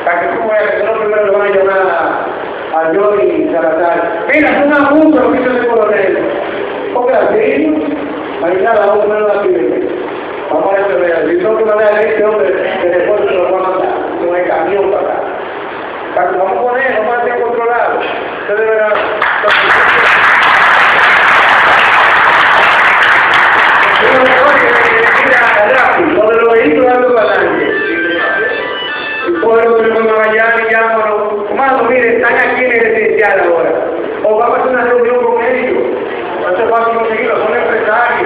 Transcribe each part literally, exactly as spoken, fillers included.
para que tú veas que no primero le van a llamar a, a Johnny Salazar. Mira, es un abuso lo que hizo ese coronel. Porque así, mañana vamos a poner una civil. Vamos a resolver. Si no, que no le haga este hombre, que después se lo va a mandar con el camión para acá. Vamos a poner, vamos a hacer controlado. Ustedes verán. Lo de los vehículos dando adelante. Y por eso me pongo allá y llamo, hermano, mire, están aquí en el residencial ahora. O vamos a hacer una reunión con ellos. No se fácil conseguirlo, son empresarios.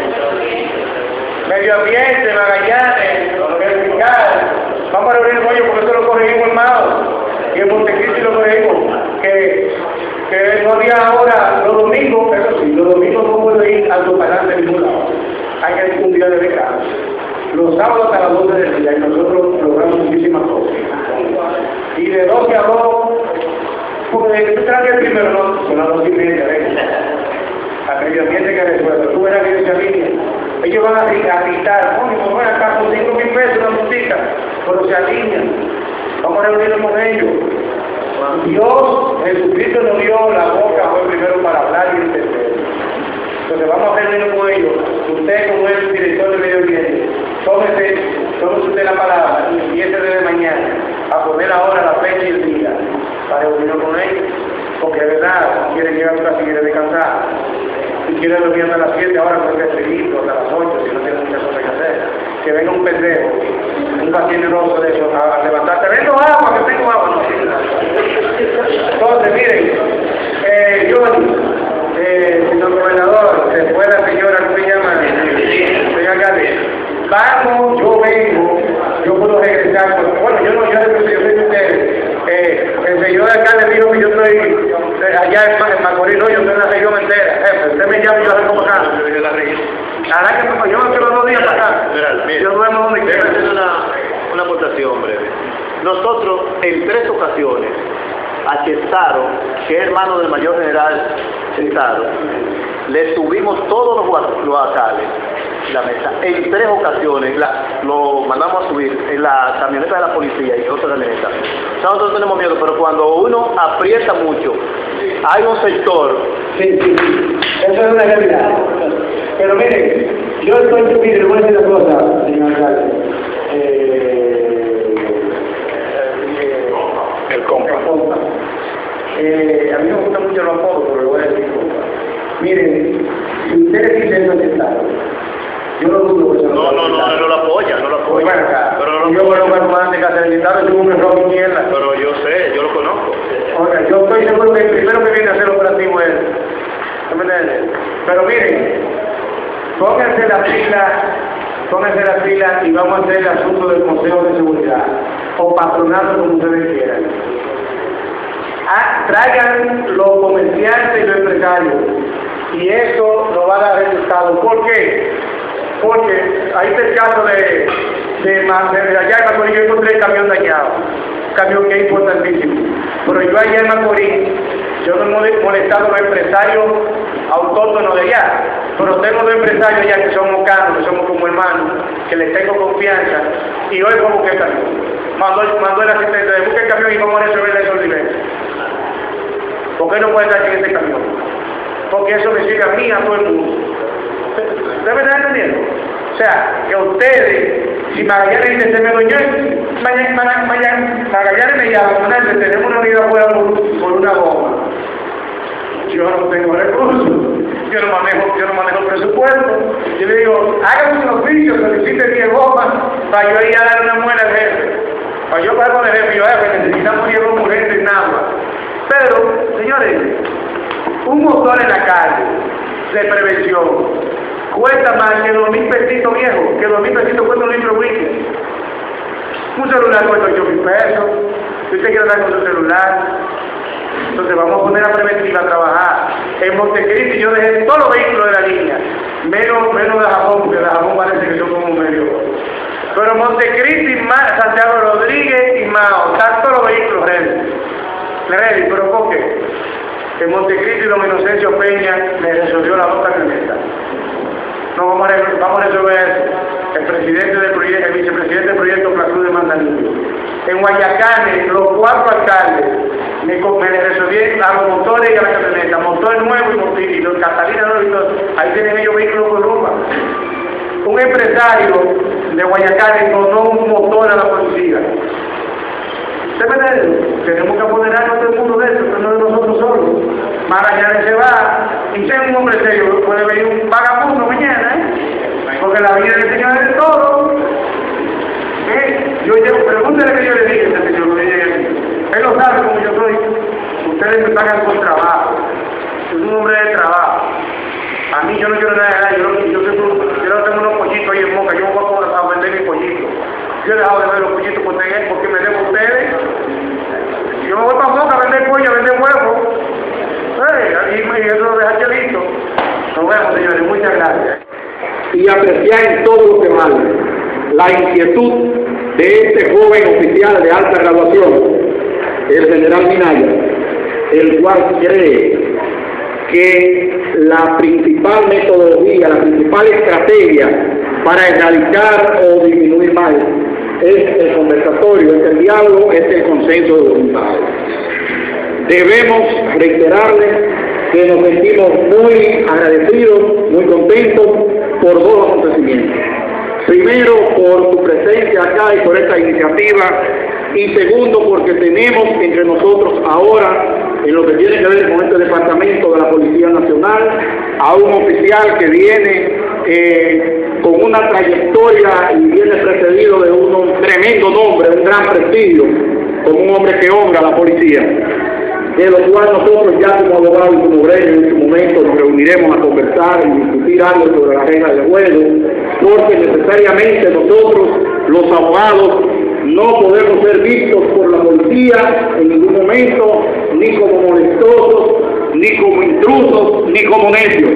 Medio ambiente, Magallanes, los fiscales. Vamos a reunir con ellos porque eso lo corregimos en Mao. Y en Montecristi lo corregimos. Que, que no había ahora, los domingos, eso sí, los domingos no puedo ir al parante de ningún lado. Hay que un día de descanso. Los sábados hasta las doce del día y nosotros logramos muchísimas cosas. Y de doce a dos, porque tú traes el primero, no, son las dos y media, ¿ves? A medio ambiente que resuelve. Tú verás que esa línea. Ellos van a gritar, no, no van acá con cinco mil pesos una multita, pero se alinean. Vamos a reunirnos con ellos. Dios, Jesucristo nos dio la boca, fue primero para hablar y entender. Entonces vamos a reunirnos con ellos. Usted como es el director de medio ambiente, tómese, tómese usted la palabra y empiece desde mañana a poner ahora la fecha y el día para reunirnos con ellos. Porque de verdad, no quieren llegar a su casa y quieren descansar. Si quieren dormir hasta las siete, ahora puede ser seguido, hasta las ocho, si no tienen muchas cosas que hacer. Que venga un pendejo, un paciente roso de eso, a, a levantarse. Vengo agua, que tengo agua. No, entonces, miren, eh, yo, eh, señor gobernador, después la señora, ¿cómo se llama? Señor alcalde, vamos, yo vengo, yo puedo regresar. Bueno, yo no, yo yo soy de ustedes. Eh, el señor alcalde dijo que yo estoy eh, allá en, en Macorís, no, yo estoy en la región entera. Jefe, usted me llama y yo la como acá. Ahora que me yo me quedo dos días para acá. Yo duermo donde quiera. Déjame hacer una, una aportación breve. Nosotros, en tres ocasiones, a Chestaro, que es hermano del mayor general Chestaro, le subimos todos los, los alcaldes la mesa. En tres ocasiones la, lo mandamos a subir en la camioneta de la policía y en otra camioneta. Nosotros tenemos miedo, pero cuando uno aprieta mucho, hay un sector. Sí, sí, sí. Eso es una realidad. Pero miren, yo estoy, mire, le voy a decir una cosa, señor alcalde. Eh, eh, el compa. El compa. Eh, a mí me gusta mucho los apodos, pero le voy a decir compa. Miren, si ustedes dicen eso que está, yo no dudo que eso no, no, no, no, no lo apoya, no lo apoya. Bueno, acá, pero no lo yo apoya. conozco a antes que hacer el dictado, yo un error de mierda. Pero yo sé, yo lo conozco. Oiga, yo estoy seguro que el primero que viene a hacer el operativo es él. ¿Me entiendes? Pero miren, pónganse la fila, pónganse la fila y vamos a hacer el asunto del Consejo de Seguridad, o patronato como ustedes quieran. Ah, traigan los comerciantes y los empresarios, y eso nos va a dar resultados. ¿Por qué? Porque ahí está el caso de, de, de, de allá en Macorís, yo encontré el camión dañado, un camión que es importantísimo, pero yo allá en Macorís, yo no he molestado a los empresarios autóctonos de allá, pero tengo dos empresarios allá que somos canos, que somos como hermanos, que les tengo confianza, y hoy como que el camión. Mandó, mandó el asistente de buscar el camión y vamos a resolver esos niveles. ¿Por qué no puede estar en ese camión? Porque eso me sirve a mí, a todo el mundo. ¿Usted me está entendiendo? O sea, que ustedes, si Magallanes dice, se me doñó, mañana, mañana, Magallanes me llama, tenemos una vida afuera por, por una goma. Yo no tengo recursos, yo no manejo, yo no manejo presupuesto. Yo le digo, hagan un oficio, solicite diez gomas para yo ir a dar una muela al jefe. Para yo pagar con el jefe, yo jefe, necesitamos diez gomas urgentes en agua. Pero, señores, un motor en la calle de prevención cuesta más que dos mil pesitos viejos, que dos mil pesitos cuesta un litro de whisky. Un celular cuesta ocho mil pesos. Si usted quiere andar con su celular, entonces vamos a poner a preventiva a trabajar. En Montecristi yo dejé todos los vehículos de la línea, menos, menos de Japón, porque de Japón parece que son como medio. Pero Montecristi, Santiago Rodríguez y Mao, están todos los vehículos ready. Ready, pero ¿por qué? En Montecristi don Inocencio Peña le resolvió la otra camioneta. No, vamos a, vamos a resolver eso. el presidente del proyecto, el vicepresidente del proyecto Plaza de Manzanillo. En Guayacán, los cuatro alcaldes me, me resolvieron a los motores y a la camioneta, motor nuevo y motor y los Catalina nuevo y todo. Ahí tienen ellos vehículos con rumba. Un empresario de Guayacán donó un motor a la policía. ¿Usted me entiende? Tenemos que apoderarnos a todo el mundo de eso, no de nosotros solos. Magallanes se va, y si es un hombre serio, puede venir un vagabundo mañana, ¿eh? Porque la vida del Señor es todo. ¿Eh? Yo llevo, pregúntale que yo le dije a este señor, que llegue aquí. Él lo sabe como yo soy. Ustedes me pagan con trabajo. Yo soy un hombre de trabajo. A mí yo no quiero nada de nada, yo, yo, yo, yo no tengo unos pollitos ahí en Moca, yo voy a, a vender mis pollitos. Yo he dejado de ver los pollitos por tener, porque me debo a ustedes. Yo me voy para Moca a vender pollo, a vender huevos. Eh, y, y eso lo deja listo. Nos vemos, señores, muchas gracias. Y apreciar en todo lo que vale la inquietud de este joven oficial de alta graduación, el general Minaya, el cual cree que la principal metodología, la principal estrategia para erradicar o disminuir mal es el conversatorio, es el diálogo, es el consenso de voluntades. Debemos reiterarle que nos sentimos muy agradecidos, muy contentos por dos acontecimientos. Primero, por su presencia acá y por esta iniciativa, y segundo, porque tenemos entre nosotros ahora, en lo que tiene que ver con este departamento de la Policía Nacional, a un oficial que viene eh, con una trayectoria y viene precedido de un, un tremendo nombre, un gran prestigio, como un hombre que honra a la policía, de lo cual nosotros ya como abogados y como gremio en este momento nos reuniremos a conversar y discutir algo sobre las reglas del juego, porque necesariamente nosotros, los abogados, no podemos ser vistos por la policía en ningún momento, ni como molestosos, ni como intrusos, ni como necios.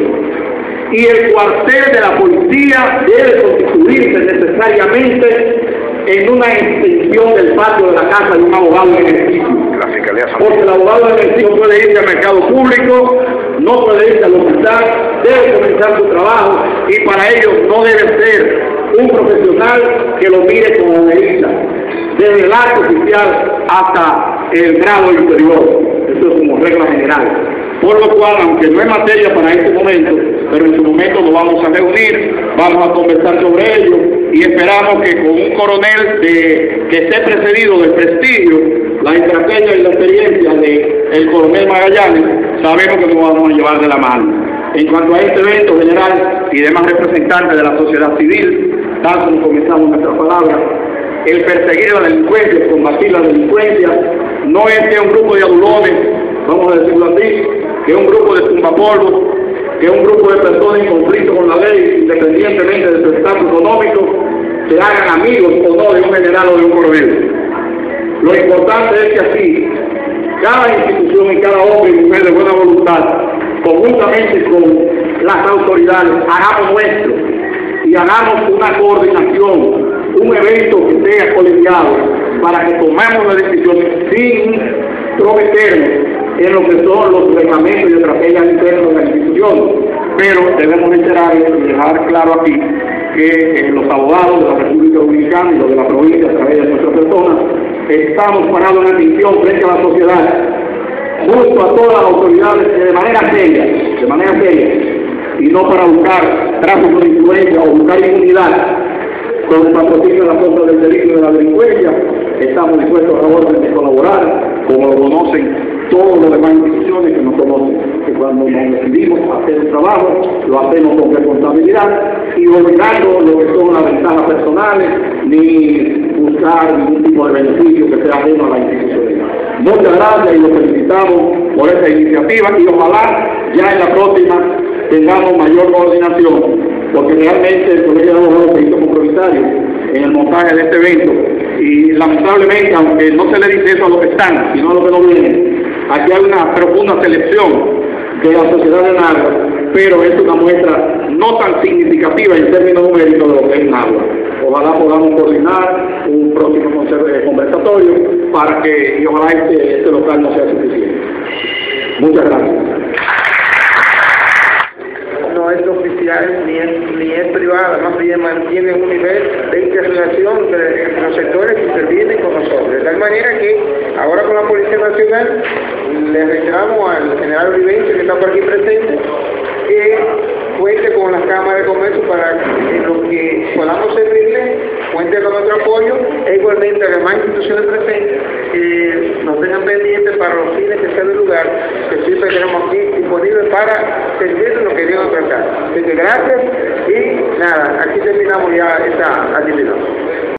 Y el cuartel de la policía debe constituirse necesariamente en una extensión del patio de la casa de un abogado en ejercicio. Porque el abogado en ejercicio no puede irse al mercado público, no puede irse al hospital, debe comenzar su trabajo y para ello no debe ser un profesional que lo mire como medida, desde el acto oficial hasta el grado inferior. Eso es como regla general. Por lo cual, aunque no es materia para este momento, pero en su momento nos vamos a reunir, vamos a conversar sobre ello y esperamos que con un coronel de, que esté precedido del prestigio, la estrategia y la experiencia del coronel Magallanes, sabemos que nos vamos a llevar de la mano. En cuanto a este evento general y demás representantes de la sociedad civil, tal como comenzamos nuestra palabra, el perseguir la delincuencia, combatir la delincuencia, no es que un grupo de adulones, vamos a decirlo así, que un grupo de tumbapolvos, que un grupo de personas en conflicto con la ley, independientemente de su estatus económico, se hagan amigos o no de un general o de un coronel. Lo importante es que aquí, cada institución y cada hombre y mujer de buena voluntad, conjuntamente con las autoridades, hagamos nuestro y hagamos una coordinación, un evento que sea colegiado para que tomemos las decisiones sin prometernos en lo que son los reglamentos y estrategias internas de la institución. Pero debemos reiterar y dejar claro aquí que eh, los abogados de la República Dominicana y los de la provincia a través de nuestras personas estamos parados en atención frente a la sociedad, junto a todas las autoridades de manera seria, de manera seria, y no para buscar tráfico de influencia o buscar inmunidad con el patrocinio de la cosas del delito y de la delincuencia. Estamos dispuestos a orden de colaborar, como lo conocen todas las demás instituciones que nos conocen, que cuando nos decidimos hacer un trabajo, lo hacemos con responsabilidad y olvidando lo que son las ventajas personales, ni buscar ningún tipo de beneficio que sea ajeno a la institucionalidad. Muchas gracias y los felicitamos por esta iniciativa y ojalá ya en la próxima tengamos mayor coordinación, porque realmente el Colegio de Abogados se hizo compromisario en el montaje de este evento y lamentablemente, aunque no se le dice eso a los que están, sino a los que no vienen, aquí hay una profunda selección de la sociedad de Nagua, pero es una muestra no tan significativa en términos numéricos de lo que es Nagua. Ojalá podamos coordinar un próximo conversatorio para que, y ojalá este, este local no sea suficiente. Muchas gracias. es oficial ni es, ni es privada, más bien mantiene un nivel de interrelación entre, entre los sectores que intervienen con nosotros. De tal manera que ahora con la Policía Nacional le reiteramos al general Olivencia, que está por aquí presente, que cuente con las cámaras de comercio para que en lo que podamos servirle, cuente con nuestro apoyo, e igualmente a las demás instituciones presentes que nos tengan pendientes para los fines que sea del lugar, que siempre tenemos aquí disponibles para servirle lo que digan tratar. Así que gracias y nada, aquí terminamos ya esta actividad.